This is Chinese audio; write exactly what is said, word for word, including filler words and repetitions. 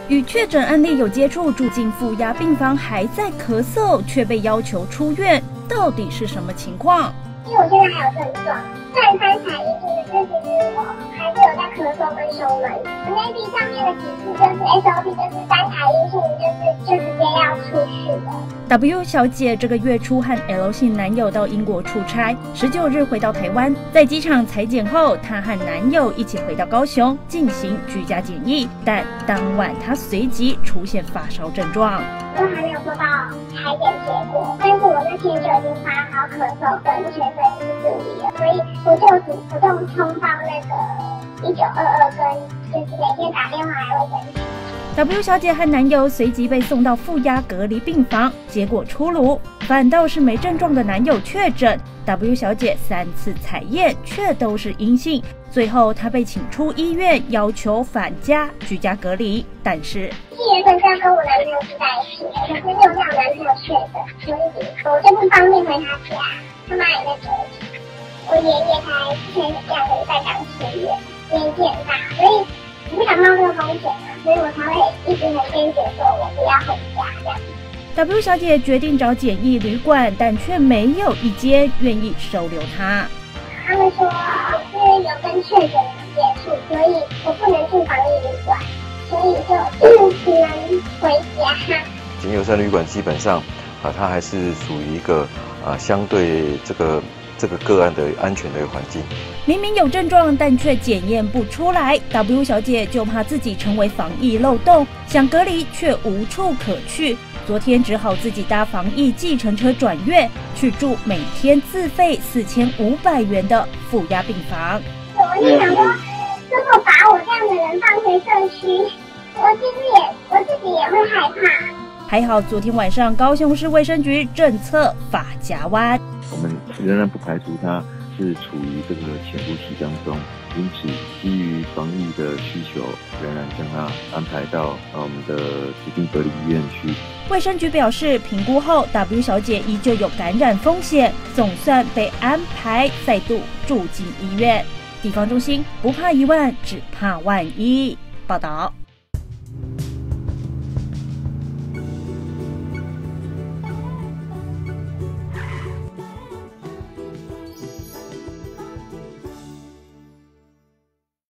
与确诊案例有接触，住进负压病房还在咳嗽，却被要求出院，到底是什么情况？ 因为我现在还有症状，虽然三采阴性，可是其实我还是有在咳嗽跟胸闷。Navy 上面的指示就是 S O P， 就是三采阴性，就是就直接要出去了。 W 小姐这个月初和 L 姓男友到英国出差，十九日回到台湾，在机场采检后，她和男友一起回到高雄进行居家检疫，但当晚她随即出现发烧症状。 因为还没有收到采检结果，但是我那天就已经发烧、咳嗽跟全身不自理了，所以我就主主动冲到那个一九二二跟就是每天打电话来卫生局。 W 小姐和男友随即被送到负压隔离病房，结果出炉，反倒是没症状的男友确诊。W 小姐三次采验却都是阴性，最后她被请出医院，要求返家居家隔离。但是七月份是要跟我男朋友住在一起的，可是因为我男朋友确诊，所以我就不方便回他家，他妈也在隔离。我爷爷才前两个礼拜刚出院，年纪很大，所以我不想冒这个风险啊，所以我才会一直很坚决说我不要回家这样。 W 小姐决定找检疫旅馆，但却没有一间愿意收留她。 他们说因为有跟确诊者接触，所以我不能住防疫旅馆，所以就只能回家。 景友山旅馆基本上啊，它还是属于一个啊相对这个这个个案的安全的环境。 明明有症状，但却检验不出来。W 小姐就怕自己成为防疫漏洞，想隔离却无处可去。昨天只好自己搭防疫计程车转院，去住每天自费四千五百元的负压病房。 我就想说，如果把我这样的人放回社区，我其实也我自己也会害怕。 还好昨天晚上高雄市卫生局政策法夹弯， 我们仍然不排除他是处于这个潜伏期当中，因此基于防疫的需求，仍然将他安排到呃我们的指定隔离医院去。 卫生局表示，评估后 W 小姐依旧有感染风险，总算被安排再度住进医院。地方中心不怕一万，只怕万一。报道。